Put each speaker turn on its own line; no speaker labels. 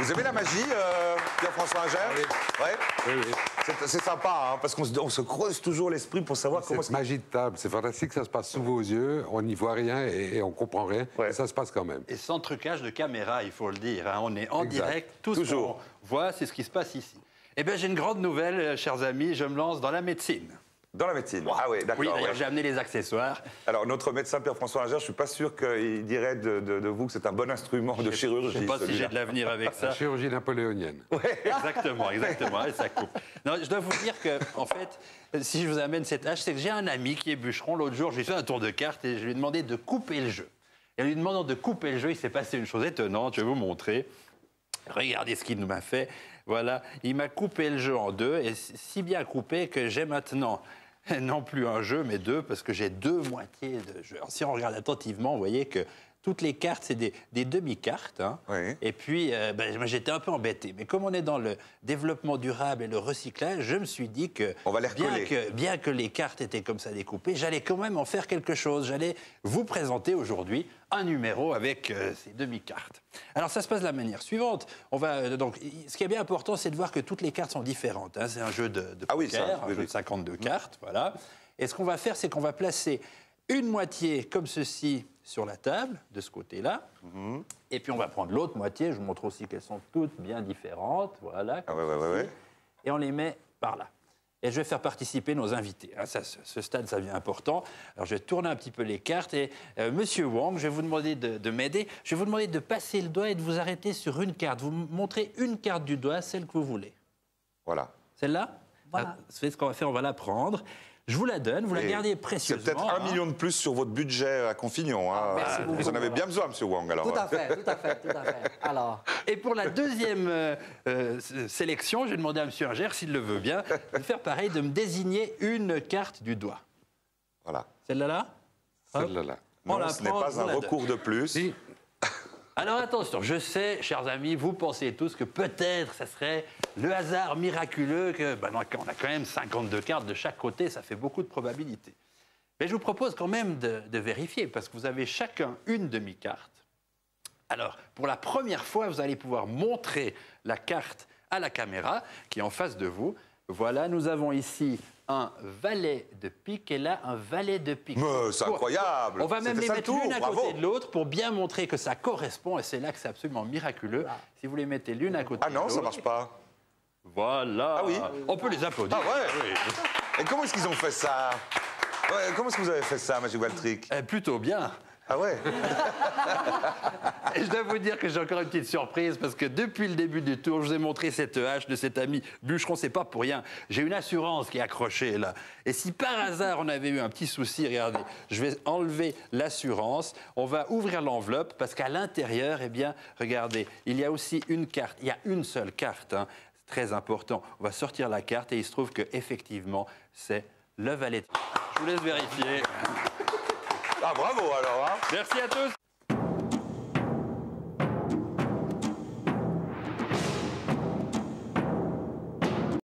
Vous aimez la magie, Pierre-François Inger?
Oui.
Ouais.
Oui, oui.
C'est sympa, hein, parce qu'on se creuse toujours l'esprit pour savoir comment...
Cette magie de table, c'est fantastique, ça se passe sous vos yeux, on n'y voit rien et on comprend rien,
Ouais.
et ça se passe quand même.
Et sans trucage de caméra, il faut le dire. Hein. On est en
Exact.
direct, tout ce
Toujours.
qu'on voit, c'est ce qui se passe ici. Eh bien, j'ai une grande nouvelle, chers amis, je me lance dans la médecine.
Dans la médecine. Ah oui, d'accord.
Oui, d'ailleurs,
ouais.
j'ai amené les accessoires.
Alors, notre médecin Pierre-François Inger, je ne suis pas sûr qu'il dirait de vous que c'est un bon instrument de chirurgie.
Je ne sais pas si
celui-là.
j'ai de l'avenir avec ça.
La chirurgie napoléonienne.
Exactement, exactement, et ça coupe. Non, je dois vous dire que, en fait, si je vous amène cette hache, c'est que j'ai un ami qui est bûcheron. L'autre jour, j'ai fait un tour de carte et je lui ai demandé de couper le jeu. Et en lui demandant de couper le jeu, il s'est passé une chose étonnante, je vais vous montrer. Regardez ce qu'il m'a fait. Voilà, il m'a coupé le jeu en deux, et si bien coupé que j'ai maintenant non plus un jeu, mais deux, parce que j'ai deux moitiés de jeu. Alors, si on regarde attentivement, vous voyez que toutes les cartes, c'est des demi-cartes. Hein.
Oui.
Et puis, moi, j'étais un peu embêté. Mais comme on est dans le développement durable et le recyclage, je me suis dit que,
On va les recoller.
bien que les cartes étaient comme ça découpées, j'allais quand même en faire quelque chose. J'allais vous présenter aujourd'hui un numéro avec ces demi-cartes. Alors, ça se passe de la manière suivante. On va, donc, ce qui est bien important, c'est de voir que toutes les cartes sont différentes. Hein. C'est un jeu de
Ah oui,
poker,
ça,
un
oui,
jeu
oui.
de 52 cartes. Voilà. Et ce qu'on va faire, c'est qu'on va placer une moitié comme ceci sur la table, de ce côté-là. Et puis on va prendre l'autre moitié. Je vous montre aussi qu'elles sont toutes bien différentes. Voilà.
Ah
comme
ouais, ouais,
ceci.
ouais.
Et on les met par là. Et je vais faire participer nos invités. Ah, ça, ce stade, ça devient important. Alors je vais tourner un petit peu les cartes. Et Monsieur Wang, je vais vous demander de m'aider. Je vais vous demander de passer le doigt et de vous arrêter sur une carte. Vous montrez une carte du doigt, celle que vous voulez.
Voilà.
Celle-là?
Voilà.
C'est ce qu'on va faire, on va la prendre. Je vous la donne, vous la
Et
gardez
c'est
précieusement.
peut-être 1
hein.
million de plus sur votre budget à Confignon. Hein.
merci beaucoup.
Vous en avez bien besoin, Monsieur Wang, alors.
Tout à fait, tout à fait, tout à fait. Alors,
Et pour la deuxième sélection, je vais demander à M. Inger, s'il le veut bien, de faire pareil, de me désigner une carte du doigt.
Voilà.
Celle-là là? Hop.
Celle-là.
On
Non,
la
ce n'est
prend,
pas
je
un
vous la
recours
donne.
de plus.
Si.
Alors attention, je sais, chers amis, vous pensez tous que peut-être ça serait le hasard miraculeux, que non, on a quand même 52 cartes de chaque côté, ça fait beaucoup de probabilités. Mais je vous propose quand même de vérifier, parce que vous avez chacun une demi-carte. Alors, pour la première fois, vous allez pouvoir montrer la carte à la caméra qui est en face de vous. Voilà, nous avons ici un valet de pique et là, un valet de pique.
Mais c'est incroyable.
On va même
C'était
les
ça le
mettre
tour,
l'une à
bravo.
côté de l'autre pour bien montrer que ça correspond, et c'est là que c'est absolument miraculeux. Si vous les mettez l'une à côté
Ah
de
non,
l'autre.
ça marche pas.
Voilà.
Ah oui.
On peut les applaudir.
Ah ouais.
Oui.
Et comment est-ce qu'ils ont fait ça? Ouais, comment est-ce que vous avez fait ça, Magic Waltrick?
Plutôt bien.
Ah ouais.
Et je dois vous dire que j'ai encore une petite surprise parce que depuis le début du tour, je vous ai montré cette hache de cet ami bûcheron, c'est pas pour rien. J'ai une assurance qui est accrochée là. Et si par hasard on avait eu un petit souci, regardez, je vais enlever l'assurance, on va ouvrir l'enveloppe parce qu'à l'intérieur, eh bien, regardez, il y a aussi une carte, il y a une seule carte, hein. C'est très important. On va sortir la carte et il se trouve que effectivement, c'est le valet. Je vous laisse vérifier.
Ah bravo alors. Hein.
Merci à tous.